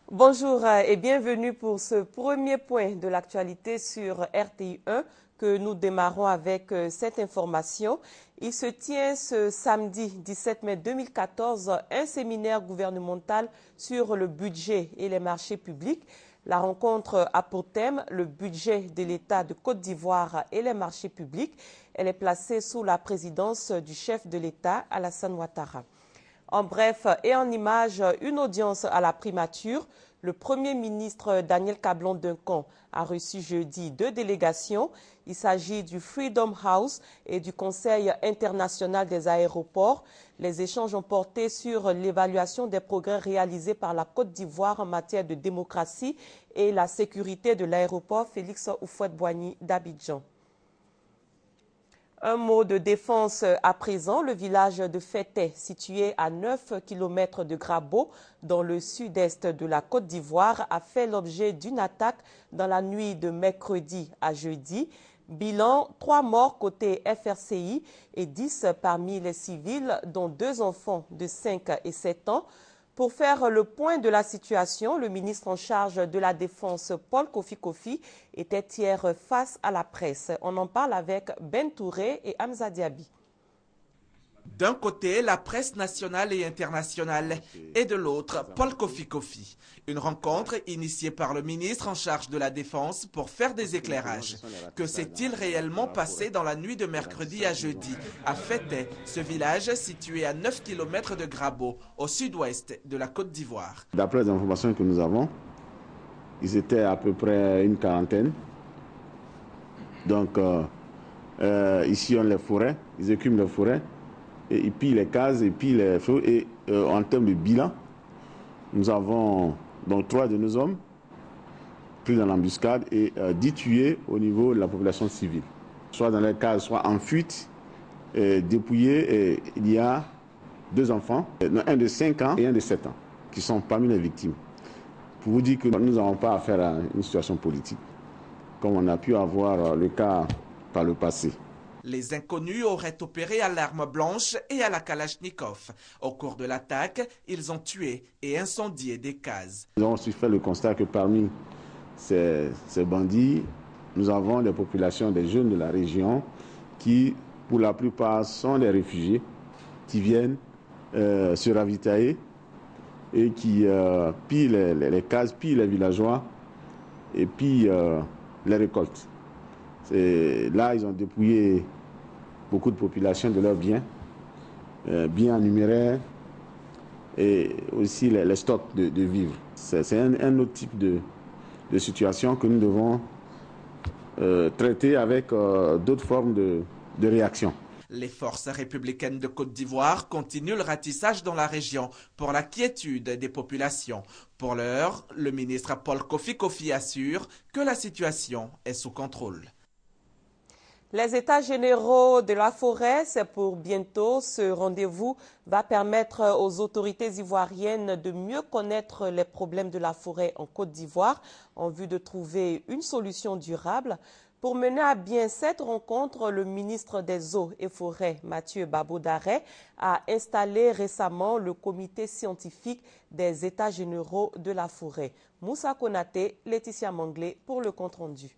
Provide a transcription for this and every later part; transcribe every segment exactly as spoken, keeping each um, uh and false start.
Bonjour et bienvenue pour ce premier point de l'actualité sur R T I un que nous démarrons avec cette information. Il se tient ce samedi dix-sept mai deux mille quatorze un séminaire gouvernemental sur le budget et les marchés publics. La rencontre a pour thème le budget de l'État de Côte d'Ivoire et les marchés publics. Elle est placée sous la présidence du chef de l'État, Alassane Ouattara. En bref et en images, une audience à la primature. Le Premier ministre Daniel Cablon-Duncan a reçu jeudi deux délégations. Il s'agit du Freedom House et du Conseil international des aéroports. Les échanges ont porté sur l'évaluation des progrès réalisés par la Côte d'Ivoire en matière de démocratie et la sécurité de l'aéroport Félix Houphouët-Boigny d'Abidjan. Un mot de défense à présent. Le village de Fété, situé à neuf kilomètres de Grabo, dans le sud-est de la Côte d'Ivoire, a fait l'objet d'une attaque dans la nuit de mercredi à jeudi. Bilan, trois morts côté F R C I et dix parmi les civils, dont deux enfants de cinq et sept ans. Pour faire le point de la situation, le ministre en charge de la Défense, Paul Kofi Kofi, était hier face à la presse. On en parle avec Ben Touré et Hamza Diaby. D'un côté, la presse nationale et internationale, et de l'autre, Paul Kofi Kofi. Une rencontre initiée par le ministre en charge de la Défense pour faire des éclairages. Que s'est-il réellement passé dans la nuit de mercredi à jeudi à Fété, ce village situé à neuf kilomètres de Grabo, au sud-ouest de la Côte d'Ivoire? D'après les informations que nous avons, ils étaient à peu près une quarantaine. Donc, euh, euh, ici, on les forêts, ils écument les forêts. Et ils pillent les cases, et pillent les feux. Et euh, en termes de bilan, nous avons donc trois de nos hommes pris dans l'embuscade et euh, dix tués au niveau de la population civile. Soit dans les cases, soit en fuite, et dépouillés. Et il y a deux enfants, un de cinq ans et un de sept ans, qui sont parmi les victimes. Pour vous dire que nous n'avons pas affaire à une situation politique, comme on a pu avoir le cas par le passé. Les inconnus auraient opéré à l'arme blanche et à la Kalachnikov. Au cours de l'attaque, ils ont tué et incendié des cases. Nous avons aussi fait le constat que parmi ces, ces bandits, nous avons des populations, des jeunes de la région qui, pour la plupart, sont des réfugiés qui viennent euh, se ravitailler et qui euh, pillent les, les, les cases, pillent les villageois et pillent euh, les récoltes. Là, ils ont dépouillé beaucoup de populations de leurs biens, euh, biens en numéraire et aussi les, les stocks de, de vivres. C'est un, un autre type de, de situation que nous devons euh, traiter avec euh, d'autres formes de, de réaction. Les forces républicaines de Côte d'Ivoire continuent le ratissage dans la région pour la quiétude des populations. Pour l'heure, le ministre Paul Kofi Kofi assure que la situation est sous contrôle. Les États généraux de la forêt, c'est pour bientôt. Ce rendez-vous va permettre aux autorités ivoiriennes de mieux connaître les problèmes de la forêt en Côte d'Ivoire en vue de trouver une solution durable. Pour mener à bien cette rencontre, le ministre des Eaux et Forêts, Mathieu Babo-Daré, a installé récemment le comité scientifique des États généraux de la forêt. Moussa Konaté, Laetitia Manglé pour le compte-rendu.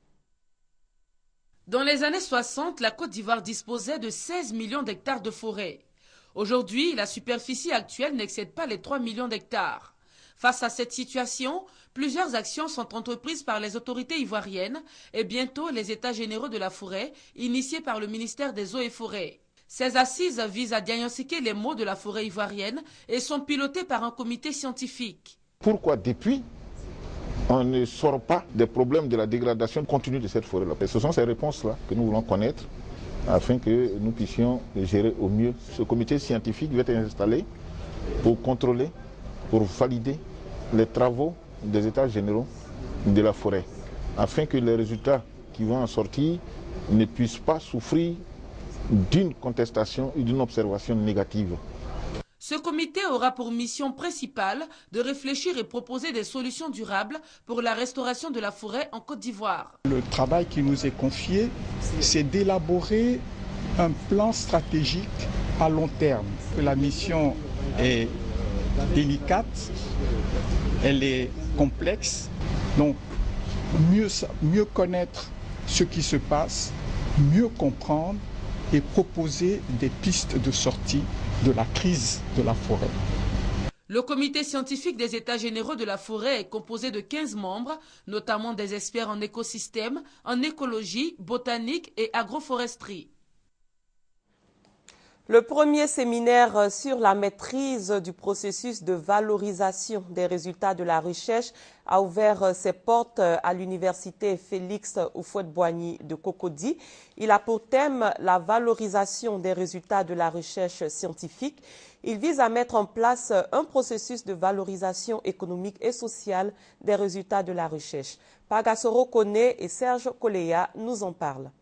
Dans les années soixante, la Côte d'Ivoire disposait de seize millions d'hectares de forêt. Aujourd'hui, la superficie actuelle n'excède pas les trois millions d'hectares. Face à cette situation, plusieurs actions sont entreprises par les autorités ivoiriennes et bientôt les États généraux de la forêt, initiés par le ministère des Eaux et Forêts. Ces assises visent à diagnostiquer les maux de la forêt ivoirienne et sont pilotées par un comité scientifique. Pourquoi depuis on ne sort pas des problèmes de la dégradation continue de cette forêt-là? Ce sont ces réponses-là que nous voulons connaître afin que nous puissions gérer au mieux. Ce comité scientifique va être installé pour contrôler, pour valider les travaux des États généraux de la forêt, afin que les résultats qui vont en sortir ne puissent pas souffrir d'une contestation ou d'une observation négative. Ce comité aura pour mission principale de réfléchir et proposer des solutions durables pour la restauration de la forêt en Côte d'Ivoire. Le travail qui nous est confié, c'est d'élaborer un plan stratégique à long terme. La mission est délicate elle est complexe. Donc, mieux, mieux connaître ce qui se passe, mieux comprendre et proposer des pistes de sortie de la crise de la forêt. Le comité scientifique des États généraux de la forêt est composé de quinze membres, notamment des experts en écosystème, en écologie, botanique et agroforesterie. Le premier séminaire sur la maîtrise du processus de valorisation des résultats de la recherche a ouvert ses portes à l'université Félix Houphouët-Boigny de Cocody. Il a pour thème la valorisation des résultats de la recherche scientifique. Il vise à mettre en place un processus de valorisation économique et sociale des résultats de la recherche. Pagasoro Kone et Serge Koleya nous en parlent.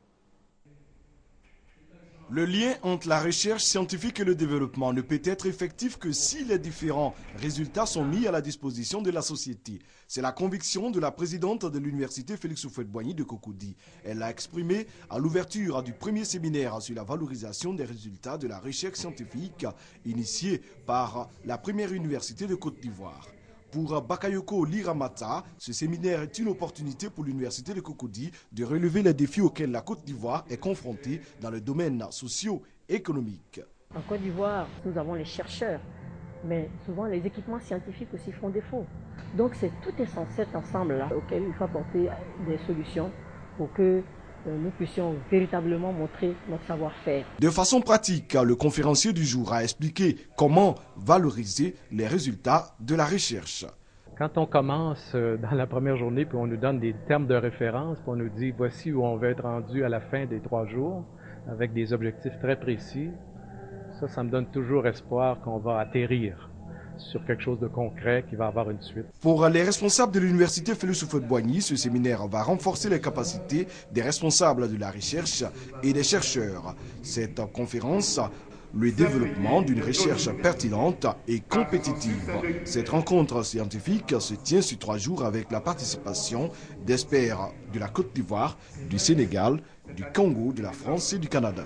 Le lien entre la recherche scientifique et le développement ne peut être effectif que si les différents résultats sont mis à la disposition de la société. C'est la conviction de la présidente de l'université Félix Houphouët-Boigny de Cocody. Elle l'a exprimé à l'ouverture du premier séminaire sur la valorisation des résultats de la recherche scientifique initié par la première université de Côte d'Ivoire. Pour Bakayoko Liramata, ce séminaire est une opportunité pour l'université de Cocody de relever les défis auxquels la Côte d'Ivoire est confrontée dans le domaine socio-économique. En Côte d'Ivoire, nous avons les chercheurs, mais souvent les équipements scientifiques aussi font défaut. Donc c'est tout cet ensemble-là auquel il faut apporter des solutions pour que nous puissions véritablement montrer notre savoir-faire. De façon pratique, le conférencier du jour a expliqué comment valoriser les résultats de la recherche. Quand on commence dans la première journée, puis on nous donne des termes de référence, puis on nous dit voici où on va être rendu à la fin des trois jours, avec des objectifs très précis, ça, ça me donne toujours espoir qu'on va atterrir sur quelque chose de concret qui va avoir une suite. Pour les responsables de l'université Félix Houphouët-Boigny, ce séminaire va renforcer les capacités des responsables de la recherche et des chercheurs. Cette conférence, le développement d'une recherche pertinente et compétitive. Cette rencontre scientifique se tient sur trois jours avec la participation d'experts de la Côte d'Ivoire, du Sénégal, du Congo, de la France et du Canada.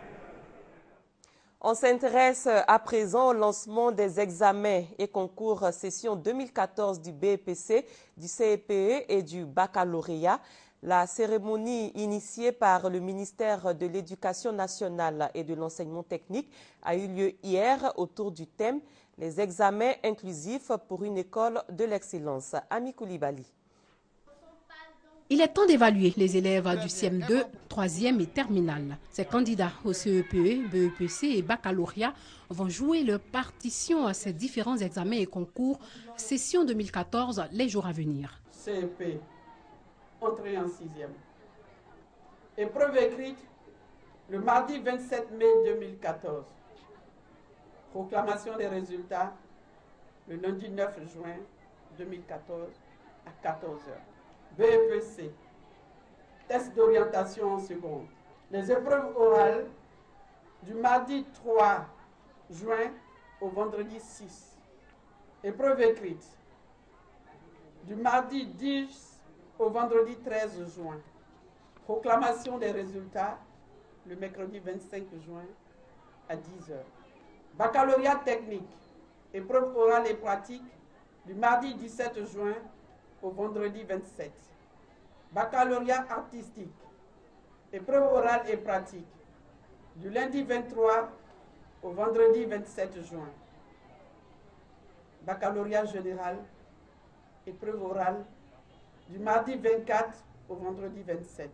On s'intéresse à présent au lancement des examens et concours session deux mille quatorze du B E P C, du C E P E et du baccalauréat. La cérémonie initiée par le ministère de l'Éducation nationale et de l'enseignement technique a eu lieu hier autour du thème « Les examens inclusifs pour une école de l'excellence ». Ami Koulibaly. Il est temps d'évaluer les élèves du C M deux, troisième et terminale. Ces candidats au C E P E, B E P C et baccalauréat vont jouer leur partition à ces différents examens et concours session deux mille quatorze les jours à venir. C E P, entrée en sixième. Épreuve écrite le mardi vingt-sept mai deux mille quatorze. Proclamation des résultats le lundi neuf juin deux mille quatorze à quatorze heures. B E P C, test d'orientation en seconde. Les épreuves orales du mardi trois juin au vendredi six. Épreuve écrite du mardi dix au vendredi treize juin. Proclamation des résultats le mercredi vingt-cinq juin à dix heures. Baccalauréat technique, épreuve orale et pratique du mardi dix-sept juin au vendredi vingt-sept. Baccalauréat artistique, épreuve orale et pratique, du lundi vingt-trois au vendredi vingt-sept juin. Baccalauréat général, épreuve orale, du mardi vingt-quatre au vendredi vingt-sept.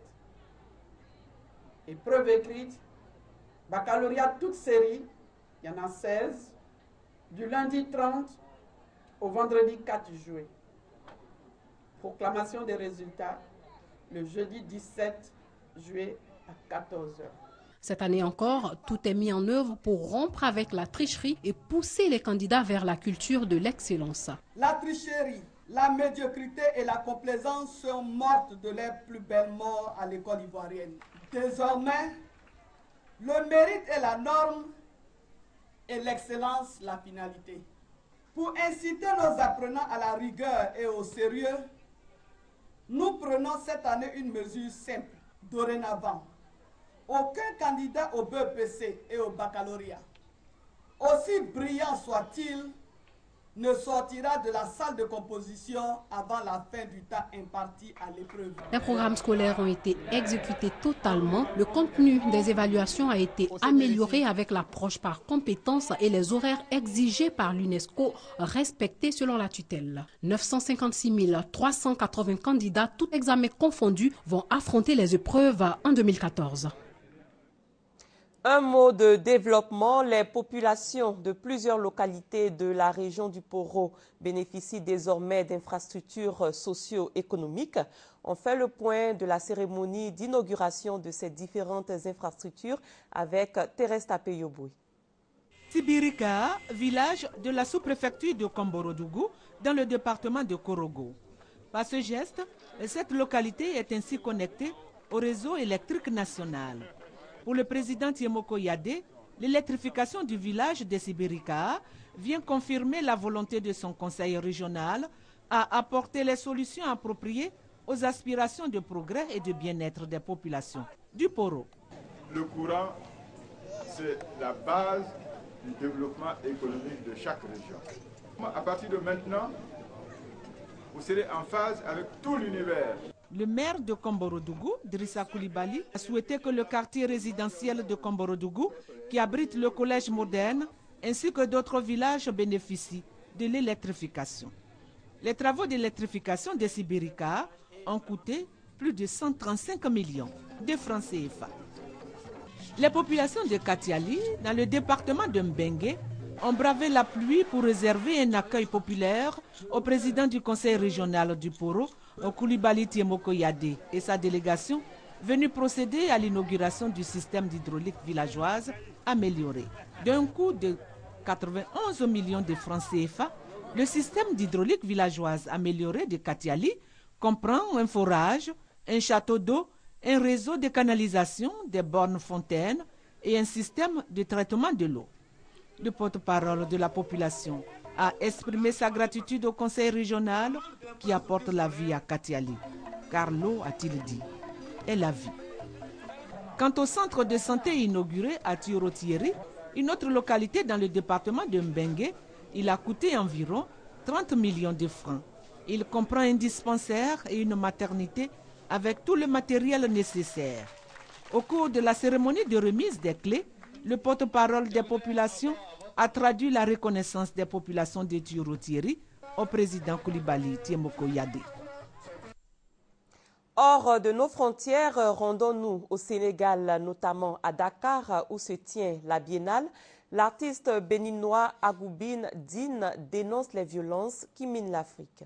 Épreuve écrite, baccalauréat toute série, il y en a seize, du lundi trente au vendredi quatre juillet. Proclamation des résultats le jeudi dix-sept juillet à quatorze heures. Cette année encore, tout est mis en œuvre pour rompre avec la tricherie et pousser les candidats vers la culture de l'excellence. La tricherie, la médiocrité et la complaisance sont mortes de leurs plus belles morts à l'école ivoirienne. Désormais, le mérite est la norme et l'excellence la finalité. Pour inciter nos apprenants à la rigueur et au sérieux, nous prenons cette année une mesure simple. Dorénavant, aucun candidat au B E P C et au baccalauréat, aussi brillant soit-il, ne sortira de la salle de composition avant la fin du temps imparti à l'épreuve. Les programmes scolaires ont été exécutés totalement. Le contenu des évaluations a été amélioré avec l'approche par compétences et les horaires exigés par l'UNESCO respectés selon la tutelle. neuf cent cinquante-six mille trois cent quatre-vingts candidats, tous examens confondus, vont affronter les épreuves en deux mille quatorze. Un mot de développement, les populations de plusieurs localités de la région du Poro bénéficient désormais d'infrastructures socio-économiques. On fait le point de la cérémonie d'inauguration de ces différentes infrastructures avec Thérèse Tapé-Yoboué. Sibirika, village de la sous-préfecture de Komborodougou, dans le département de Korogo. Par ce geste, cette localité est ainsi connectée au réseau électrique national. Pour le président Tiemoko Yadé, l'électrification du village de Sibirika vient confirmer la volonté de son conseil régional à apporter les solutions appropriées aux aspirations de progrès et de bien-être des populations du Poro. Le courant, c'est la base du développement économique de chaque région. À partir de maintenant, vous serez en phase avec tout l'univers. Le maire de Komborodougou, Drissa Koulibaly, a souhaité que le quartier résidentiel de Komborodougou, qui abrite le collège moderne, ainsi que d'autres villages bénéficient de l'électrification. Les travaux d'électrification de Sibirika ont coûté plus de cent trente-cinq millions de francs C F A. Les populations de Katiali, dans le département de Mbengue, ont bravé la pluie pour réserver un accueil populaire au président du conseil régional du Poro, Koulibaly Tiemoko Yadé, et sa délégation venue procéder à l'inauguration du système d'hydraulique villageoise amélioré. D'un coût de quatre-vingt-onze millions de francs C F A, le système d'hydraulique villageoise amélioré de Katiali comprend un forage, un château d'eau, un réseau de canalisation, des bornes fontaines et un système de traitement de l'eau. Le porte-parole de la population a exprimé sa gratitude au conseil régional qui apporte la vie à Katiali. Car l'eau, a-t-il dit, est la vie. Quant au centre de santé inauguré à Tiorotieri, une autre localité dans le département de Mbengue, il a coûté environ trente millions de francs. Il comprend un dispensaire et une maternité avec tout le matériel nécessaire. Au cours de la cérémonie de remise des clés, le porte-parole des populations a traduit la reconnaissance des populations de Tiorotieri au président Koulibaly Tiemoko Yadé. Hors de nos frontières, rendons-nous au Sénégal, notamment à Dakar, où se tient la Biennale. L'artiste béninois Agoubine Dine dénonce les violences qui minent l'Afrique.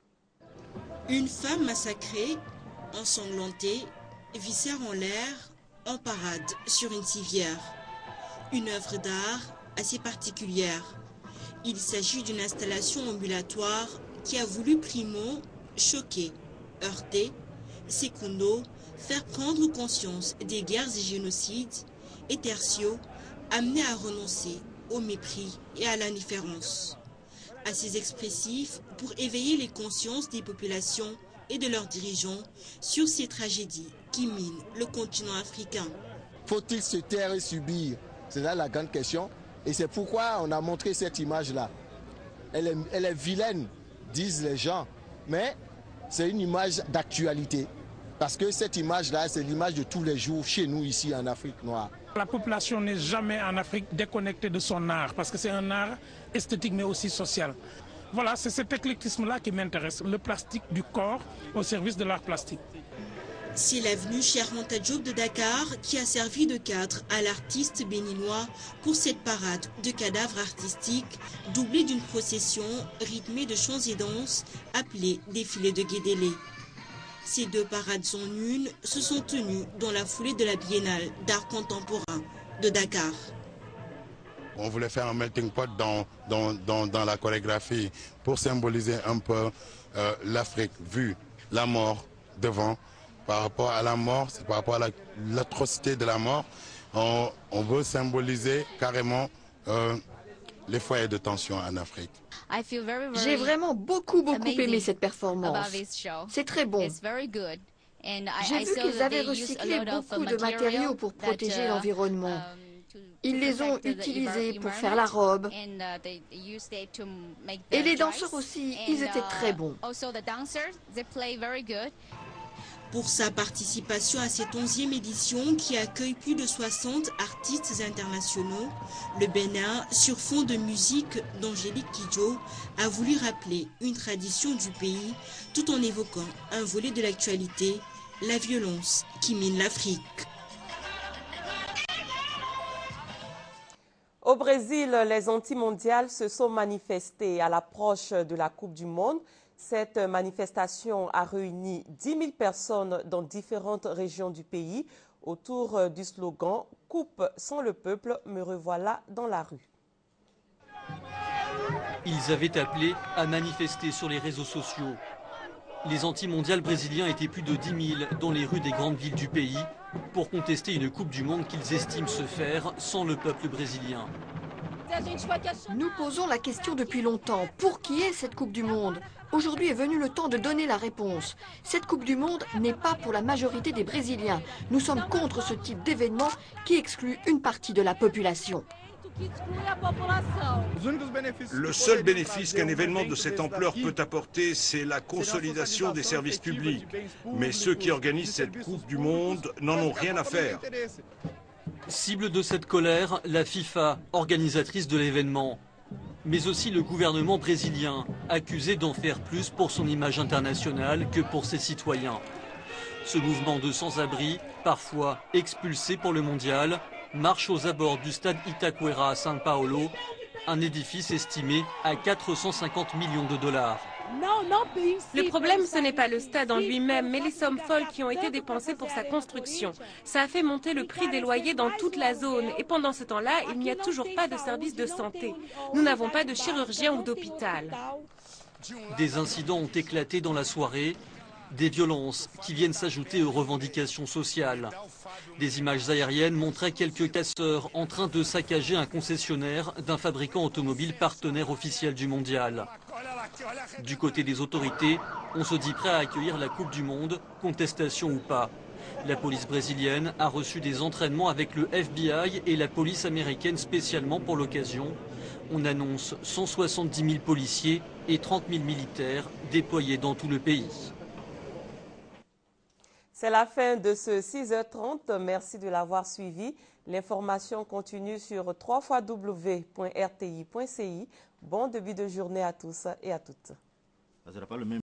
Une femme massacrée, ensanglantée, viscère en l'air, en parade sur une civière. Une œuvre d'art assez particulière. Il s'agit d'une installation ambulatoire qui a voulu primo choquer, heurter, secundo, faire prendre conscience des guerres et génocides, et tertio, amener à renoncer au mépris et à l'indifférence. Assez expressif pour éveiller les consciences des populations et de leurs dirigeants sur ces tragédies qui minent le continent africain. Faut-il se taire et subir? C'est là la grande question. Et c'est pourquoi on a montré cette image-là. Elle est, elle est vilaine, disent les gens, mais c'est une image d'actualité. Parce que cette image-là, c'est l'image de tous les jours chez nous ici en Afrique noire. La population n'est jamais en Afrique déconnectée de son art, parce que c'est un art esthétique mais aussi social. Voilà, c'est cet éclectisme-là qui m'intéresse, le plastique du corps au service de l'art plastique. C'est l'avenue Cheikh Anta Diop de Dakar qui a servi de cadre à l'artiste béninois pour cette parade de cadavres artistiques doublée d'une procession rythmée de chants et danses appelée défilé de Guédélé. Ces deux parades en une se sont tenues dans la foulée de la Biennale d'art contemporain de Dakar. On voulait faire un melting pot dans, dans, dans, dans la chorégraphie pour symboliser un peu euh, l'Afrique, vu la mort devant. Par rapport à la mort, c'est par rapport à l'atrocité la, de la mort, on, on veut symboliser carrément euh, les foyers de tension en Afrique. J'ai vraiment beaucoup, beaucoup aimé cette performance. C'est très bon. J'ai vu qu'ils avaient recyclé beaucoup de matériaux pour protéger l'environnement. Ils les ont utilisés pour faire la robe. Et les danseurs aussi, ils étaient très bons. Pour sa participation à cette onzième édition qui accueille plus de soixante artistes internationaux, le Bénin, sur fond de musique d'Angélique Kidjo, a voulu rappeler une tradition du pays tout en évoquant un volet de l'actualité, la violence qui mine l'Afrique. Au Brésil, les anti-mondiales se sont manifestés à l'approche de la Coupe du Monde. Cette manifestation a réuni dix mille personnes dans différentes régions du pays autour du slogan « Coupe sans le peuple, me revoilà dans la rue ». Ils avaient appelé à manifester sur les réseaux sociaux. Les anti-mondiales brésiliens étaient plus de dix mille dans les rues des grandes villes du pays pour contester une Coupe du Monde qu'ils estiment se faire sans le peuple brésilien. Nous posons la question depuis longtemps. Pour qui est cette Coupe du Monde? Aujourd'hui est venu le temps de donner la réponse. Cette Coupe du Monde n'est pas pour la majorité des Brésiliens. Nous sommes contre ce type d'événement qui exclut une partie de la population. Le seul bénéfice qu'un événement de cette ampleur peut apporter, c'est la consolidation des services publics. Mais ceux qui organisent cette Coupe du Monde n'en ont rien à faire. Cible de cette colère, la FIFA, organisatrice de l'événement. Mais aussi le gouvernement brésilien, accusé d'en faire plus pour son image internationale que pour ses citoyens. Ce mouvement de sans-abri, parfois expulsé pour le mondial, marche aux abords du stade Itaquera à São Paulo, un édifice estimé à quatre cent cinquante millions de dollars. Le problème, ce n'est pas le stade en lui-même, mais les sommes folles qui ont été dépensées pour sa construction. Ça a fait monter le prix des loyers dans toute la zone et pendant ce temps-là, il n'y a toujours pas de service de santé. Nous n'avons pas de chirurgien ou d'hôpital. Des incidents ont éclaté dans la soirée, des violences qui viennent s'ajouter aux revendications sociales. Des images aériennes montraient quelques casseurs en train de saccager un concessionnaire d'un fabricant automobile partenaire officiel du mondial. Du côté des autorités, on se dit prêt à accueillir la Coupe du Monde, contestation ou pas. La police brésilienne a reçu des entraînements avec le F B I et la police américaine spécialement pour l'occasion. On annonce cent soixante-dix mille policiers et trente mille militaires déployés dans tout le pays. C'est la fin de ce six heures trente. Merci de l'avoir suivi. L'information continue sur w w w point r t i point c i. Bon début de journée à tous et à toutes.